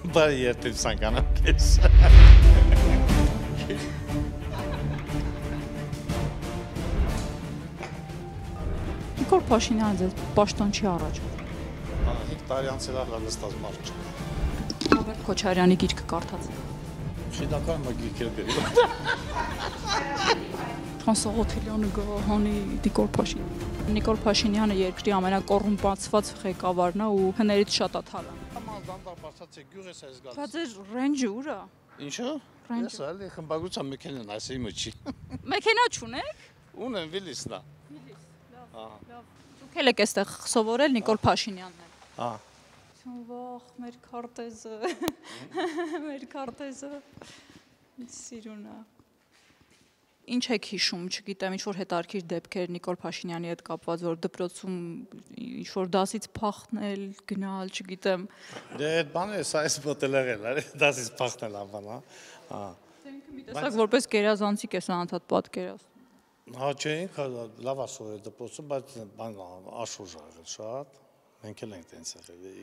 Բարի երբեք ցանկանամ քեզ։ Նիկոլ Փաշինյանը ձեզ պաշտոն չի առաջադրել։ 5 տարի անց էլ նստած մարդ չկա։ Ռոբերտ Քոչարյանի գիրքը կարդացել։ Շինական գիրքեր գրի։ Ֆրանսուղ Օթելյանը գահանի Նիկոլ Փաշինյան։ Նիկոլ Փաշինյանը երկրի ամենակոռումպացված ղեկավարն է ու հներից շատ է թալան։ Դանդաղ բացած է գյուղ էս այս գալիս։ Բայց ձեր ռենջը ուր է։ Ինչո՞։ Ես այլ խմբագրության մեքենան այսի մոչի։ Մեքենա չունեք։ Ունեմ Վիլիսնա։ Վիլիս, լավ։ Դուք եք այստեղ սովորել Նիկոլ Փաշինյանն է։ Հա։ Վախ, մեր քարտեզը։ Սիրուն է։ Ինչ եք հիշում, չգիտեմ, ինչ-որ հետարքիր դեպքեր Նիկոլ Փաշինյանի հետ կապված, որ դպրոցում ինչ-որ դասից փախնել, գնալ, չգիտեմ։ Դե այդ բանը էս այս մոտել եղել, արի, դասից փախնել անվան, հա։ Դե մի տեսակ որպես գերազանցիկ ես անընդհատ պատկերացնում։ Հա, չէինք, լավ ասորել դպրոցում, բայց բան աշխուժ եղել շատ։ Մենք էլ ենք տենց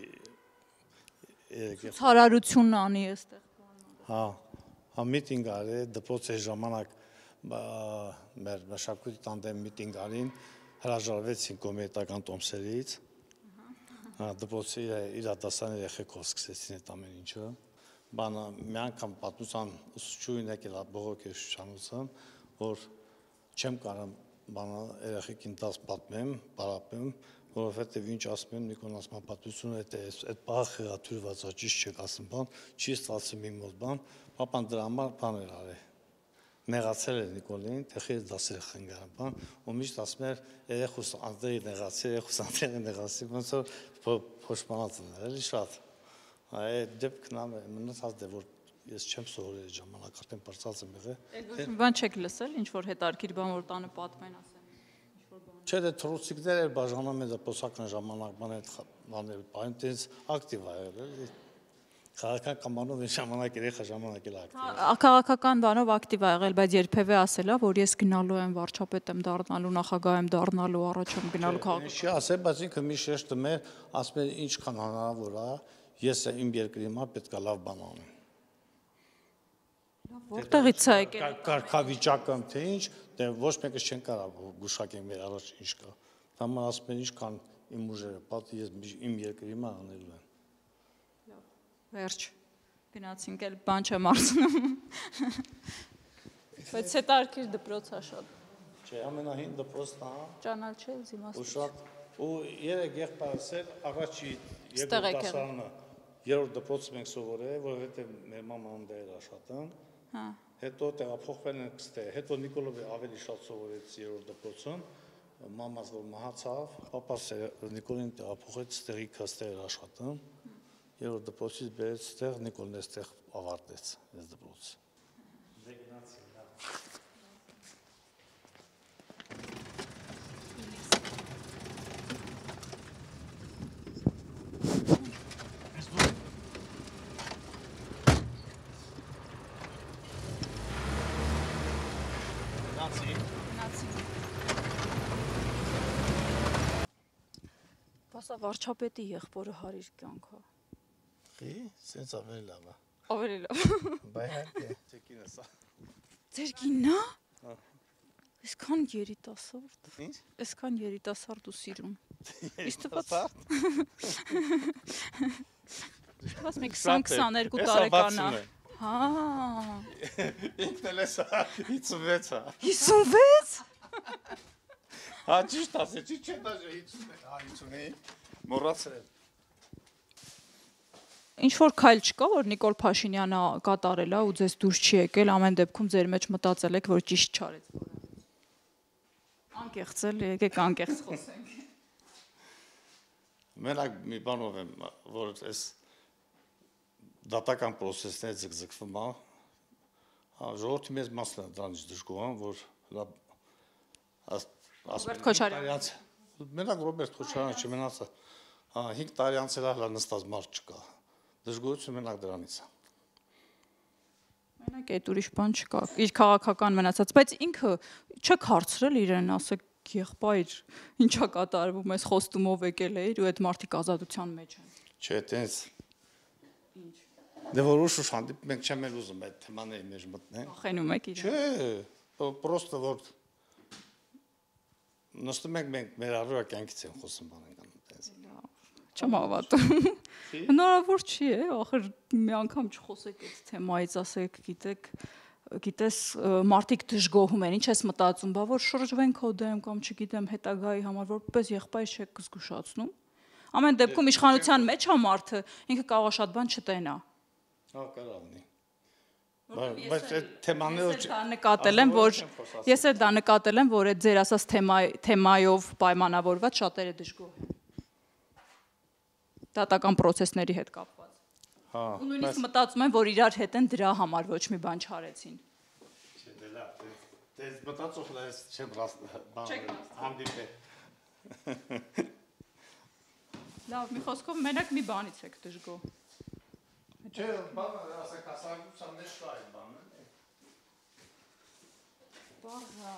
եղել։ Ցարարությունն անի այստեղ բանը։ Հա, միտինգ արի, դպրոցի ժամանակ մեր մշակույթի տանդեմ միտինգ արին, հրաժարվեցին կոմերտական տոմսերից, դպրոցի իրադասանի երեխեքով սկսեցին այդ ամեն ինչը, բանը մի անգամ պատմության ուսուցչուհին եկել բողոքել շուշանոցը, որ չեմ կարող բանը երեխեքին դաս պատմեմ, պարապեմ, որովհետև ինչ ասում եմ Նիկոլ ասում պատմությունը այդ բաղ խեղաթյուրված է, ճիշտ չեք ասում բան, չի ստացվում իմ մոտ բան, պապան դրա համար բան էր արել։ Նեղացել էր Նիկոլին, թեխի դասեր խնգարան բան, ու միշտ ասում էր երեխուս Անդրեի նեղացել, երեխուս Անդրեի նեղացել, ոնց որ փոշմանած են, էլի շատ։ Այդ դեպքն մնացած դե որ ես չեմ սովորել ժամանակ, արդեն բարձած եմ եղել։ Բան չեք լսել, ինչ որ հետարքիր բան որ տանը պատմեն ասեն։ Չէ, դե թռուցիկներ էր բաժանում են դպրոցական ժամանակ, բան այդ բաներ, բան տես ակտիվ է եղել, էլի։ Քաղաքական կամանով են ժամանակ երեխա ժամանակ էլ ակտիվ է։ Քաղաքական բանով ակտիվ է եղել, բայց երբևէ ասել է, որ ես գնալու եմ վարչապետ եմ դառնալու, նախագահ եմ դառնալու, առաջ եմ գնալու քաղաք։ Չի ասել, բայց ինքը մի շեշտում էր, ասում էր ինչքան հնարավոր է, ես իմ երկրի համար պետք է լավ բան անեմ։ Որտեղից է եկել։ Կարգավիճակը թե ինչ, դե ոչ մեկը չեն կարող գուշակեն մեր առաջ ինչ կա։ Համար ասում են ինչքան իմ ուժերը պատի ես իմ երկրի համար անելու եմ։ Վերջ, գնացինք էլ բան չեմ արցնում, բայց հետարքիր դպրոց է շատ։ Չէ, ամենահին դպրոցն է, Ճանալ չէ, զիմաստիչ։ ու շատ, ու երեք եղբայրս էլ առաջի երկրորդ դասարանը, երրորդ դպրոցում ենք սովորել, որովհետև մեր մաման դա էր աշխատում, հետո տեղափոխվել ենք ստեղ, հետո Նիկոլովը ավելի շատ սովորեց երրորդ դպրոցում, մամաս որ մահացավ, պապաս Նիկոլին տեղափոխեց ստեղի կստեղ էր աշխատում, երրորդ դպրոցից բերեց ստեղ, Նիկոլն էստեղ ավարտեց այս դպրոցը։ Դե գնացին, լավ։ Բասա վարչապետի եղբորը հարիր կյանքա։ Խի, սենց ավելի լավ է։ Ավելի լավ։ Բայ հարկե, թե կինս է։ Ձեր կինն է։ Այսքան երիտասարդ։ Ինչ։ Այսքան երիտասարդ ու սիրուն։ Իսկ թվաց։ Թվաց մի 20-22 տարեկան է։ Հա։ Ինքն էլ էս 56 է։ 56։ Հա, ճիշտ ասեցի, չէ՞ դաժե 55, մոռացել։ Ինչ-որ քայլ չկա, որ Նիկոլ Փաշինյանը կատարել է ու ձեզ դուրս չի եկել, ամեն դեպքում ձեր մեջ մտածել եք, որ ճիշտ չարեց։ Անկեղծ էլ, եկեք անկեղծ խոսենք։ Մենակ մի բանով եմ, որ այս դատական պրոցեսներ ձգձգվում է, ժողովրդի մեծ մասն է դրանից դժգոհ, որ Ռոբերտ Քոչարյան։ Մենակ Ռոբերտ Քոչարյանը չմնացա, 5 տարի անց էլ նստած մարդ չկա, դժգոհություն մենակ դրանից է։ Մենակ այդ ուրիշ բան չկա, իր քաղաքական մնացած, բայց ինքը չեք հարցրել իրեն, ասեք եղբայր, ինչա կատարվում, այս խոստումով եկել էիր ու այդ մարդիկ ազատության մեջ են։ Չէ, տենց։ Ինչ։ Դե որ ուշ հանդիպ մենք չեմ էլ ուզում այդ թեմաների մեջ մտնենք։ Խենում եք իրար։ Չէ, պրոստը որ նստում ենք մենք մեր առօրյա կյանքից են խոսում բանենք այնպես։ Չեմ հավատում։ Հնարավոր չի է, ախր մի անգամ չխոսեք այդ թեմայից, ասեք, գիտես, մարդիկ դժգոհում են, ինչ ես մտածում, բա որ շրջվեն քո դեմ կամ չգիտեմ հետագայի համար, որպես եղբայր չեք զգուշացնում։ Ամեն դեպքում իշխանության մեջ է մարդը, ինքը կարող է շատ բան չտենա։ Հա, կարող լինի։ Բայց այդ թեմաները ես էլ դա նկատել եմ, որ այդ ձեր ասած թեմայով պայմանավորված շատերը դժգոհ են։ Դատական process-ների հետ կապված։ Հա։ Ու նույնիսկ մտածում են, որ իրար հետ են դրա համար ոչ մի բան չարեցին։ Չէ, դե լավ, դες մտածող ես չեմ բան հանդիպել։ Լավ, մի խոսքով մենակ մի բանից եք դժգոհ։ Չէ, բանը ասեք հասարակության մեջ կա այդ բանը։ Բաղա։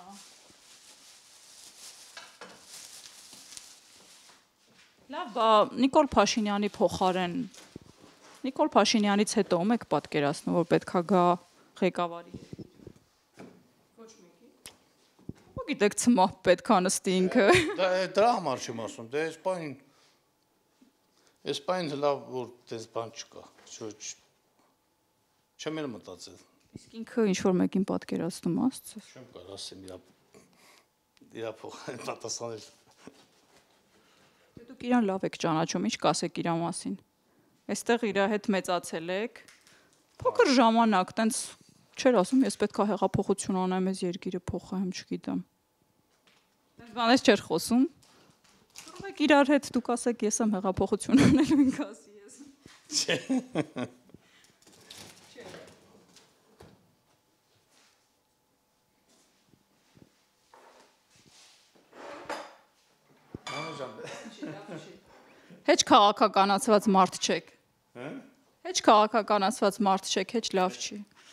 Լավ, բա Նիկոլ Փաշինյանի փոխարեն Նիկոլ Փաշինյանից հետո ում եք պատկերացնում, որ պետքա գա ղեկավարի։ Ոչ մեկի։ Ու գիտեք, ցմահ պետքա նստի ինքը։ Դրա համար չեմ ասում, դե այս բան լավ որ դες բան չկա։ Չեմ էլ մտածել։ Իսկ ինքը ինչ որ մեկին պատկերացնում ասծես։ Չեմ կարող ասեմ իր փոխարեն պատասխանել։ Դուք իրան լավ եք ճանաչում, ինչ կասեք իր մասին։ Այստեղ իր հետ մեծացել եք։ Փոքր ժամանակ, տենց չէր ասում, ես պետք է հեղափոխություն անեմ, ես երկիրը փոխեմ, չգիտեմ։ Տենց բանես չէր խոսում։ Թող եք իրար հետ դուք ասեք, ես եմ հեղափոխություն անելու, ինքը ասի ես։ Չէ։ Հեչ քաղաքականացված մարդ չեք։ Հա։ Հեչ քաղաքականացված մարդ չեք, հեչ լավ չի։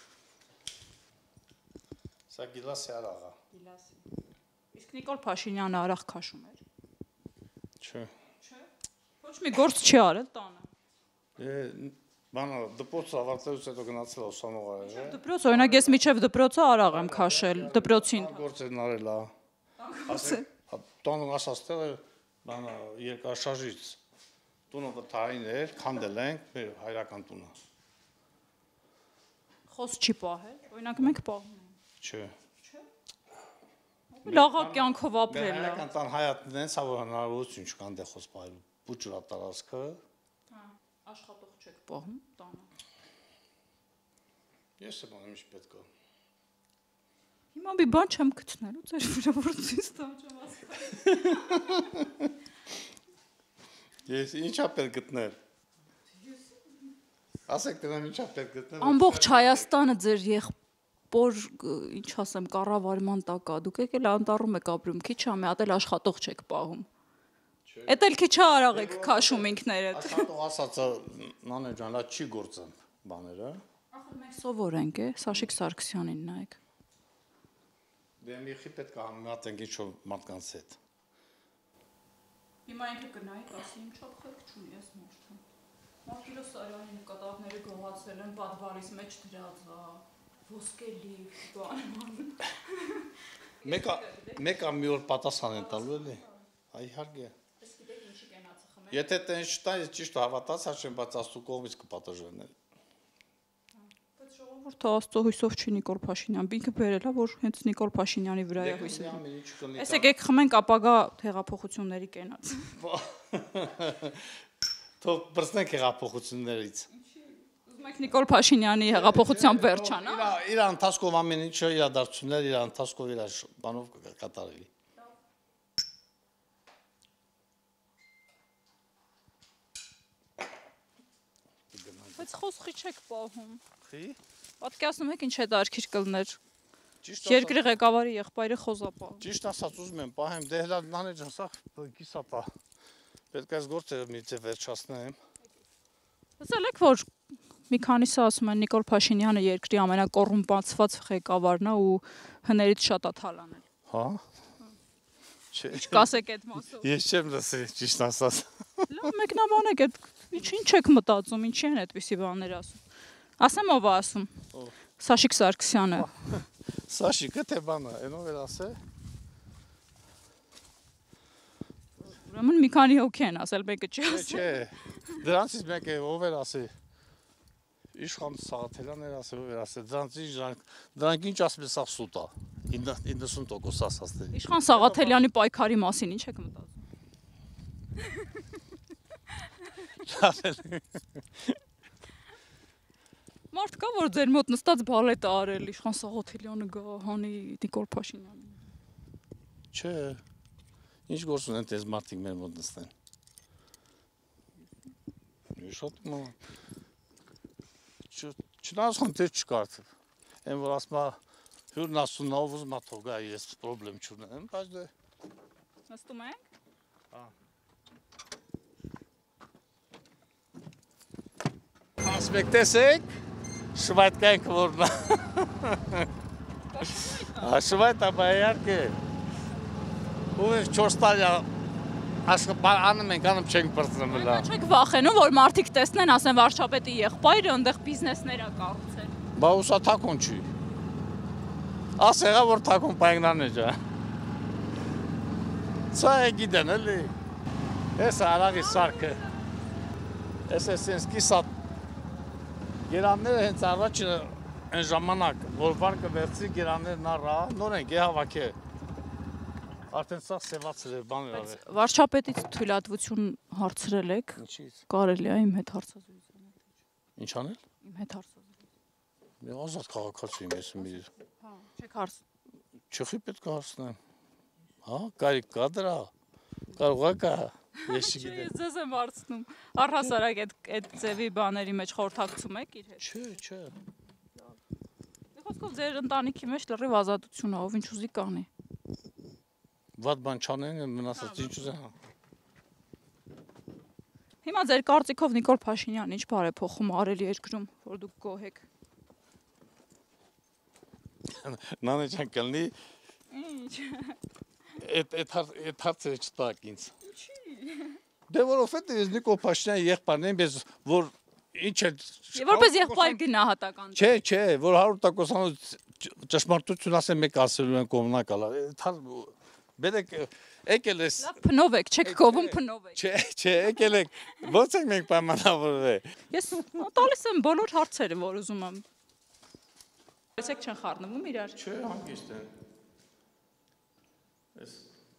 Սա գիլասի արաղա։ Իսկ Նիկոլ Փաշինյանը արաղ քաշում էր։ Չէ։ Չէ։ Ոչ մի գործ չի արել տանը։ Բանը դպրոցը ավարտելուց հետո գնացել ուսանող արել է։ Դպրոց, օրինակ ես միջև դպրոցը արաղ եմ քաշել, դպրոցին։ Գործ են արել, ասեք, տոնը ասած տեղը բանը երկարաշարժից տունը վթային էր, քանդել ենք մեր հայրական տունը։ Խոս չի պահել, օրինակ մենք պահում ենք։ Չէ։ Լաղա կյանքով ապրել է։ Հայրական տան հայատնն են, սա որ հնարավորություն չկա այնտեղ խոս պահելու։ Բուջուրա տարածքը։ Աշխատող չեք պահում տանը։ Ես եմ անում ինչ պետք է։ Հիմա մի բան չեմ գտնելու, ձեր վրա որ ցույց տամ չեմ հասկանում։ Ես ինչա պետք գտնել։ Ասեք դրան ինչա պետք գտնել։ Ամբողջ Հայաստանը ձեր եղբոր, ինչ ասեմ, կառավարման տակ է։ Դուք եկել անտառում եք ապրում, քիչ է, մի հատ էլ աշխատող չեք պահում։ Էդ էլ քիչ արաղ եք քաշում ինքներդ։ Աշխատող ասածը նանե ջան, լա չի գործում բաները։ Ախր մենք սովոր ենք, է, Սաշիկ Սարգսյանին նայեք։ Դե մի խի պետք է համատենք ինչ-որ մարդկանց հետ։ Հիմա ինքը գնայիք, ասի իմ չափ խելք չունի ես մարդը։ Մարտիրոս Սարյանի նկատողները գողացել են պատվարից մեջ դրած, ոսկե լիվ, բան։ Մեկը մի օր պատասխան են տալու էլի։ Իհարկե։ Եթե տենց չտա, ճիշտ հավատացա չեմ, բայց Աստծո կողմից կպատժեն։ Բայց ժողովուրդը Աստծո հույսով չի Նիկոլ Փաշինյան, ինքը բերել է, որ հենց Նիկոլ Փաշինյանի վրա է հույսը։ Էս եկեք խմենք ապագա հեղափոխությունների կենաց։ Թող բրցնենք հեղափոխություններից։ Ուզում եք Նիկոլ Փաշինյանի հեղափոխության վերջանա։ Իր ընթացքով ամեն ինչը իրադարձություններ, իր ընթացքով իր բանով կկատարելի։ Բայց խոսքի չեք պահում։ Խի։ Պատկերացնում եք ինչ հետարքիր կլներ։ Երկրի ղեկավարի եղբայրը խոզապահ։ Ճիշտ ասած ուզում եմ պահեմ, դե հլա նանե ջան, սա կիսապա։ Պետք է այս գործերը մի ձև վերջացնեմ։ Լսել եք, որ մի քանիսը ասում են Նիկոլ Փաշինյանը երկրի ամենակոռումպացված ղեկավարն է ու հներից շատ է թալանել։ Հա։ Չէ։ Կասեք այդ մասով։ Ես չեմ լսել, ճիշտ ասած։ Լավ, մեկնաբանեք այդ ինչ եք մտածում, ինչի են այդպիսի բաներ ասում։ Ասեմ ով է ասում։ Սաշիկ Սարգսյանը։ Սաշիկը թե բանը, այնով էր ասե։ Ուրեմն մի քանի հոգի են ասել, մեկը չի ասել։ Չէ, դրանցից մեկը ով էր ասի։ Իշխան Սաղաթելյանն էր ասել, ով էր ասել, դրանք ինչ ասում է սա սուտ է, 90% ասածների։ Իշխան Սաղաթելյանի պայքարի մասին ինչ եք մտածում։ Մարդ կա, որ ձեր մոտ նստած բալետ է արել, Իշխան Սաղաթելյանը գա, հանի Նիկոլ Փաշինյանին։ Չէ, ինչ գործ ունեն տես մարդիկ մեր մոտ նստեն։ Շատ ման։ Չնայած խնդիր չկար, այն որ ասում է հյուրն ասում նա ով ուզում է թող գա ես պրոբլեմ չունեմ, բայց դե Նստում եք։ ասում եք տեսեք, շվայտկայինք որն է։ Շվայտա բա իհարկե։ Ու 4 տարի անում ենք, անում չենք պրծնում լա։ Չեք վախենում, որ մարդիկ տեսնեն, ասեն վարչապետի եղբայրը այնտեղ բիզնեսներ է կառուցել։ Բա ուսա թակուն չի։ Աս եղա որ թակուն պայգնան է ջա։ Սա է գիտեն էլի։ Ես արաղի սարքը։ Ես սենց կիսատ գերանները հենց առաջ այն ժամանակ, որ վարկը վերցի գերաններն առա, նոր են գեհավաք է։ Արդեն սա սևացել էր բաներ արել։ Վարչապետից թույլատվություն հարցրել եք։ Ինչից։ Կարելի է իմ հետ հարցազրույց անել։ Ինչ անել։ Իմ հետ հարցազրույց։ Մի ազատ քաղաքացի եմ ես մի։ Հա, չեք հարց։ Չխի պետք է հարցնեմ։ Հա, կարիք կա դրա։ Կարող է կա։ Ես չգիտեմ։ Ես ձեզ եմ հարցնում։ Առհասարակ այդ ձևի բաների մեջ խորհրդակցում եք իր հետ։ Չէ։ Խոսքով ձեր ընտանիքի մեջ լրիվ ազատություն է, ով ինչ ուզի կանի։ Վատ բան չանեն, մնացած ինչ ուզեն։ Հիմա ձեր կարծիքով Նիկոլ Փաշինյանն ինչ բարեփոխում արել երկրում, որ դուք գոհ եք։ Նանե ջան կլնի։ Ինչ։ Այդ հարցերը չտակ ինձ։ Դե որովհետև ես Նիկոլ Փաշինյանի եղբայրն եմ, ես որ ինչ է։ Եվ որպես եղբայր գնահատական։ Չէ, որ 100%-անոց ճշմարտություն ասեմ, մեկ ասելու են կողմնակալ։ Բերեք եկել ես։ Լավ փնով եք, չեք գովում փնով եք։ Չէ, եկել եք։ Ո՞նց ենք մենք պայմանավորվել։ Ես տալիս եմ բոլոր հարցերը, որ ուզում եմ։ Եսեք չեն խառնվում իրար։ Չէ, հանգիստ են։ Ես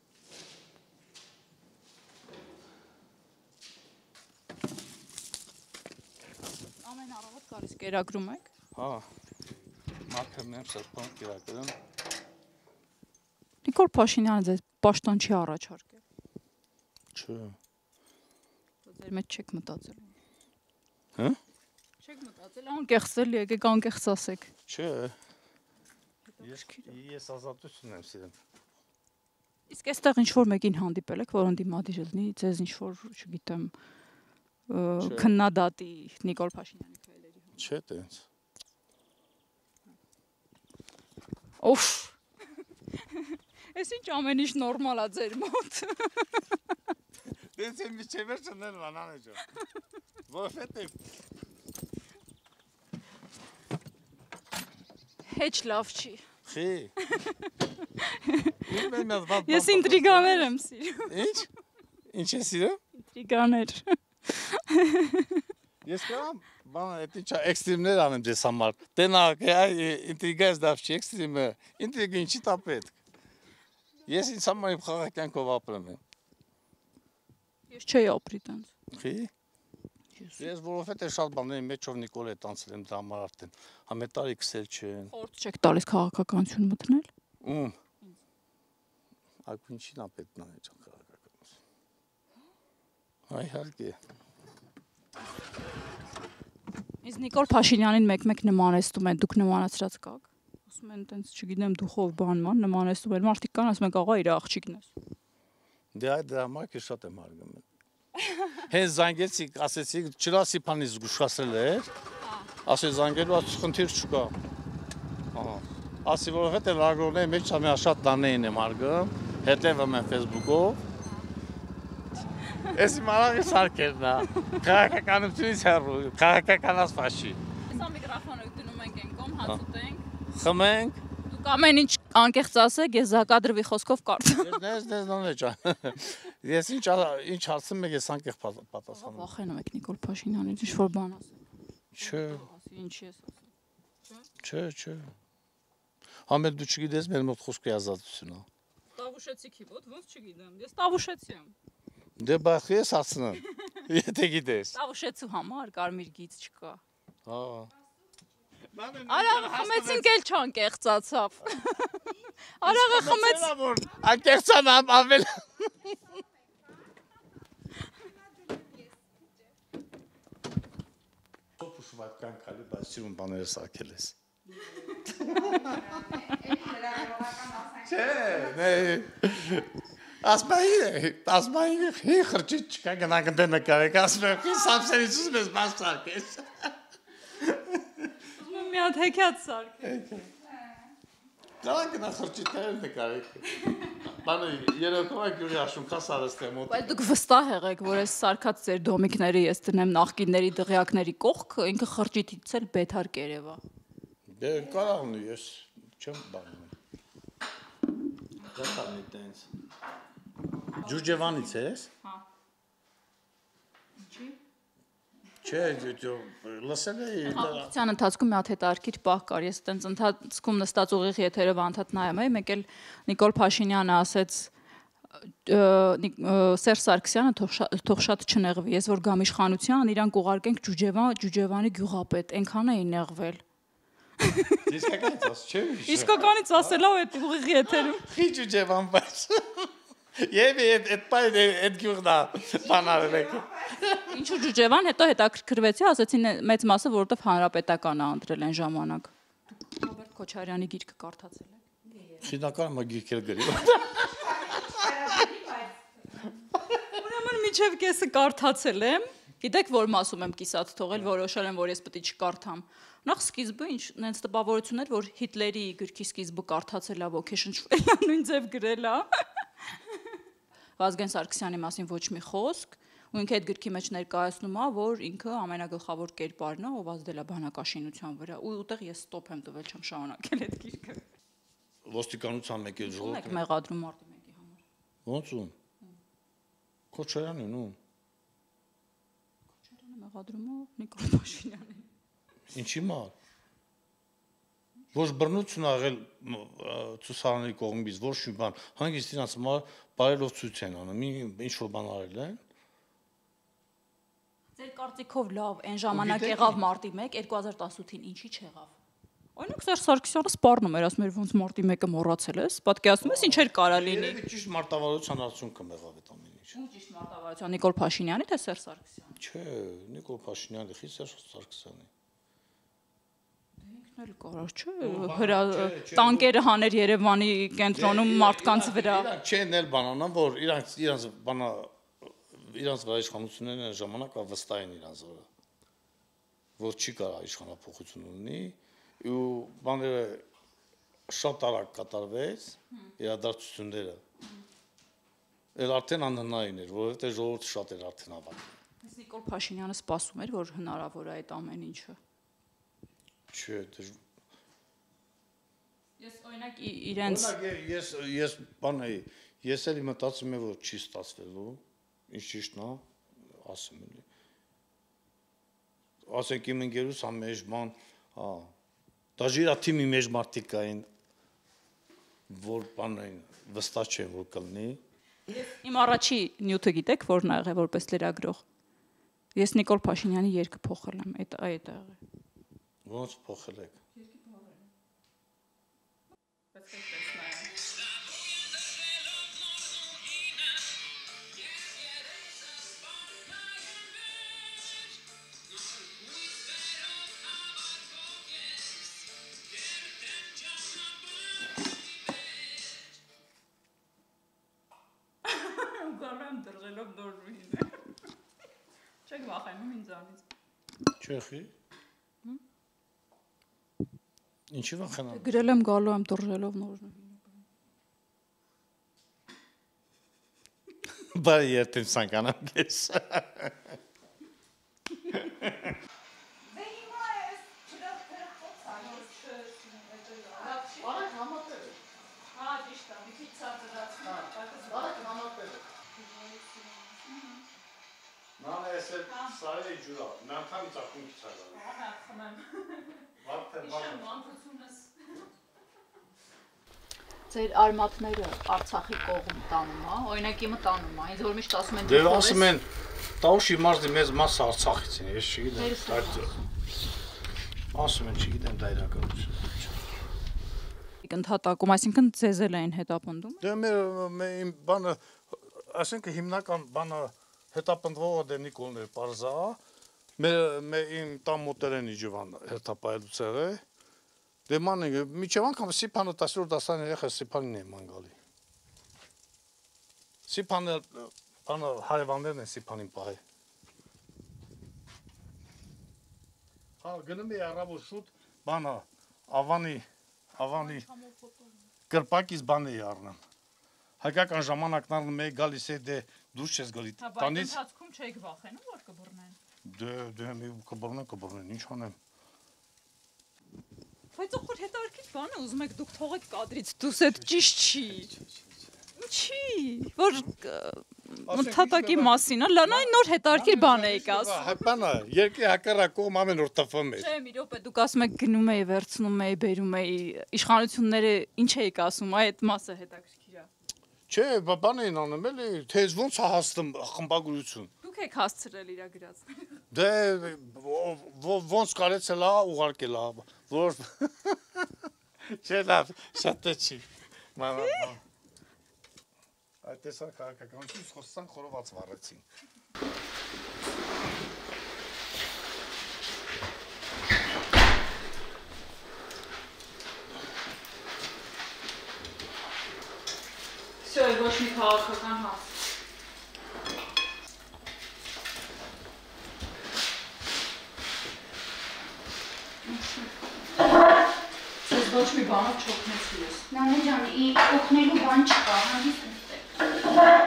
Ամեն առավոտ գալիս կերակրում եք։ Հա։ Մաքրում եմ սրբան կերակրում։ Նիկոլ Փաշինյանը ձեզ պաշտոն չի առաջարկել։ Չէ։ Ձեր մեջ չեք մտածել։ Հա։ Չեք մտածել, անկեղծել եկեք անկեղծ ասեք։ Չէ։ Ես ազատություն եմ սիրում։ Իսկ այստեղ ինչ որ մեկին հանդիպել եք, որ ընդդիմադիր լինի, ձեզ ինչ որ, չգիտեմ, քննադատի Նիկոլ Փաշինյանի քայլերի։ Չէ, տենց։ Օֆ։ Էս ինչ ամեն ինչ նորմալ է ձեր մոտ։ Դենց եմ միջև չնել վանանը ջան։ Որովհետև Հեչ լավ չի։ Խի։ Ես ինտրիգաներ եմ սիրում։ Ինչ։ Ինչ ես սիրում։ Ինտրիգաներ։ Ես կարամ բանը այդ ինչա էքստրիմներ անեմ ձեզ համար։ Տենակ, այ ինտրիգայից դավ չի էքստրիմը։ Ինտրիգը ինչի տա պետք։ Ես ինձ համար իմ խաղաղ կյանքով ապրում եմ։ Ես չէի ապրի տենց։ Խի։ Ես որովհետև շատ բաների մեջով Նիկոլ է տանցել եմ դրա համար արդեն։ Համետարի քսել չեն։ Խորտ չեք տալիս քաղաքականություն մտնել։ Ում։ Այ ինչին է պետք նայել ջան քաղաքականություն։ Այ իհարկե։ Իսկ Նիկոլ Փաշինյանին մեկ-մեկ նմանեցնում են, դուք նմանացրած կաք։ Ասում են տենց, չգիտեմ, դուխով բանման նմանեցնում են։ Մարդիկ կան ասում են, աղա իր աղջիկն ես։ Դե այդ դրա համար է շատ եմ հարգում։ Հենց զանգեցիք, ասեցիք, չրասիփանից զգուշացրել էր։ Ասի զանգելու խնդիր չկա։ Ահա։ Ասի որովհետև լագրողների մեջ շատ դանեին եմ հարգում, հետևում եմ Facebook-ով։ Էս իմ արաղի սարքերն է։ Քաղաքականությունից հեռու, քաղաքականած ֆաշի։ Սա միկրոֆոնը դնում ենք այն կողմ, հաց ուտենք։ Խմենք։ Դուք ամեն ինչ անկեղծ ասեք, ես Զակադրվի խոսքով կարծեմ։ Դες նոնեջա։ Ես ինչ հարցում եք ես անկեղ պատասխանում։ Վախենում եք Նիկոլ Փաշինյանից, ինչ որ բան ասեք։ Չէ, Ասի ինչի ես ասում։ չէ։ Համել դու չգիտես մեր մոտ խոսքի ազատությունն է։ Տավուշեցիքի ոտ, ոնց չգիտեմ։ Ես տավուշեցի եմ։ Դե բախ ես ասնեմ։ Եթե գիտես։ Տավուշեցու համար կարմիր գիծ չկա։ Հա։ Արաղը խմեցինք էլ չանկեղծացավ։ Արաղը խմեց։ Անկեղծան ավել։ Սոփուշ վատկան քալի բայց սիրուն բաները սարքել ես։ Չէ, ասմայի խրճիտ չկա գնանք դե նկարեք, ասմայի սամսերից ուզում ես բաց սարքես։ Մի հատ հեքիաթ սարք։ Գանք նա խրճիտներ նկարեք։ Բանը երեքով եք յուրի աշունքա սարստեմ մոտ։ Բայց դուք վստահ եղեք, որ այս սարքած ձեր դոմիկները ես դնեմ նախկինների դղյակների կողքը, ինքը խրճիտից էլ բեթար կերևա։ Դե կարող ունի ես չեմ բանում։ Դատանի տենց։ Ջուրջևանից ես։ Հա։ Ինչի։ Չէ, լսել էի։ Հաղորդության ընթացքում մի հատ հետարքիր պահ կար, ես տենց ընթացքում նստած ուղիղ եթերով անդադ նայում էի, մեկ էլ Նիկոլ Փաշինյանը ասեց Սերժ Սարգսյանը թող շատ չնեղվի, ես որ գամ իշխանության, իրան կուղարկենք Ջուջևանի գյուղապետ, այնքան էի նեղվել։ Իսկականից աս, չէ՞։ Իսկականից ասելա այդ ուղիղ եթերում։ Խի Ջուջևան բայց։ Եվ այդ պայն այդ գյուղնա բանարել եք։ Ինչու Ջուջևան, հետո հետաքրքրվեցի, ասեցին մեծ մասը, որովհետև հանրապետականը անդրել են ժամանակ։ Ռոբերտ Քոչարյանի գիրքը կարդացել եք։ Շինական մա գիրքեր գրի։ Ուրեմն միջև կեսը կարդացել եմ։ Գիտեք, որ մասում եմ կիսած թողել, որոշել եմ, որ ես պետք է չկարդամ։ Նախ սկիզբը ինչ նենց տպավորություն էր, որ Հիտլերի գրքի սկիզբը կարդացել է, ոգեշնչվել է, նույն ձև գրել է։ Վազգեն Սարգսյանի մասին ոչ մի խոսք, ու ինքը այդ գրքի մեջ ներկայացնում է, որ ինքը ամենագլխավոր կերպարն է, ով ազդել է բանակաշինության վրա, ու ուտեղ ես ստոփ եմ տվել, չեմ շարունակել այդ գիրքը։ Ոստիկանության մեկ էլ Ո՞ւմ ժողով։ եք մեղադրում մարտի 1-ի համար։ Ոնց ում։ Քոչարյանին ում։ Քոչարյանը մեղադրում է Նիկոլ Փաշինյանին։ Ինչի մալ։ Ոչ բռնություն աղել ցուսարանի կողմից, ոչ մի բան։ Հանգիստ իրանց մալ բարելով ցույց են անում, ինչ որ բան արել են։ Ձեր կարծիքով լավ, այն ժամանակ եղավ մարտի 1, 2018-ին ինչի չեղավ։ Օրինակ Սերժ Սարգսյանը սպառնում էր, ասում էր ոնց մարտի 1-ը մոռացել ես, պատկերացնում ես ինչ էր կարա լինի։ Երևի ճիշտ մարտավարության արդյունքը եղավ այդ ամեն ինչ։ Ու ճիշտ մարտավարության Նիկոլ Փաշինյանի թե Սերժ Սարգսյանի։ Չէ, Նիկոլ Փաշինյանը խի Սերժ Սարգսյանի։ Ինքն էլ կարար, չէ, հրա տանկերը հաներ Երևանի կենտրոնում մարդկանց վրա։ Իրանք չեն էլ բանանան, որ իրանց բանա իրանց վրա իշխանություններն այն ժամանակ վստահ են իրանց վրա։ Որ չի կարա իշխանապողություն ունի, ու բաները շատ արագ կատարվեց իրադարձությունները։ Էլ արդեն անհնարին էր, որովհետև ժողովուրդը շատ էր արդեն հավաքում։ Նիկոլ Փաշինյանը սպասում էր, որ հնարավոր է այդ ամեն ինչը։ Չէ, Ես օրինակ իրենց ես բան էի, ես էլի մտածում եմ, որ չի ստացվելու, ինչ ճիշտն է, ասեմ էլի։ Ասենք իմ ընկերուս ամեջ բան, հա, դաժե իր թիմի մեջ մարդիկ կային, որ բան էին, վստահ չեն, որ կլինի։ Իմ առաջի նյութը գիտեք, որն ա եղել որպես լրագրող։ Ես Նիկոլ Փաշինյանի երգը փոխել եմ, այդ է եղել։ Ոնց փոխել եք։ Գալեմ դրժելով նորմին։ Չեք վախենում ինձանից։ Չեխի։ Ինչի վախենամ։ Գրել եմ գալու եմ դրժելով նորմին։ Բարի երթեմ ցանկանամ քեզ։ Դե հիմա ես ես էլ սարի ջուրա, նամքամի ծակում քիչալա։ Ահա, խմեմ։ Վարդը, Իշեմ մանկությունս։ Ձեր արմատները Արցախի կողմ տանում, հա, օրինակ իմը տանում, ինձ որ միշտ ասում են դե ասում են տաուշի մարզի մեծ մասը Արցախից են, ես չգիտեմ։ Ասում են, չգիտեմ դա իրականություն։ Ընդհատակում, այսինքն ձեզ էլ էին հետապնդում։ Դե մեր բանը, այսինքն հիմնական բանը հետապնդվողը դե Նիկոլներ Պարզա, մեր իմ տան մոտերեն իջվան հետապայելուց եղե, դե ման ենք, միջև անգամ Սիփանը 10-րդ դասարան երեխա Սիփանին է ման գալի։ Սիփանը բանը հարևաններն են Սիփանին պահի։ Հա, գնում է առավոտ շուտ, բանը, ավանի կրպակից բան էի առնեմ։ Հայկական ժամանակն առնում էի գալիս է դե դուրս չես գալի տանից։ Բայց ընթացքում չեք վախենում, որ կբռնեն։ Դե մի կբռնեն, ինչ անեմ։ Բայց ախոր հետարքից բան է, ուզում եք դուք թողեք կադրից, դուս այդ ճիշտ չի։ Ինչի, որ ընդհատակի մասին, լանային նոր հետարքիր բան էիք ասում։ Բանը, երկի հակառակ կողմ ամեն օր տպվում էր։ Չէ, մի րոպե, դուք ասում եք գնում էի, վերցնում էի, բերում էի, իշխանությունները ինչ էիք ասում, այդ մասը հետաքրքիր է։ Չէ, բան էին անում էլի, թեզ ոնց է հասնում խմբագրություն։ Դուք եք հասցրել իրա գրածները։ Դե ոնց կարեցել է ուղարկել է, որ չէ լավ, շատ է չի։ Այդ տեսակ քաղաքականությունից խոսան խորոված վառեցին։ Всё, ոչ մի քաղաքական հարց։ Ձեզ ոչ մի բանով չօգնեցի ես։ Նանե ջան, օգնելու բան չկա, հանգիստ